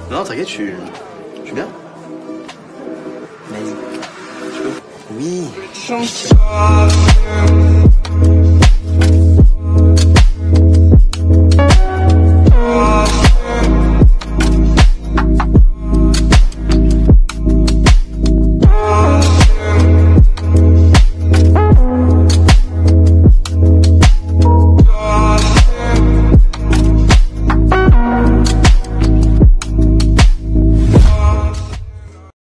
Non, t'inquiète, je suis bien. Vas-y. Je peux. Oui. Chance.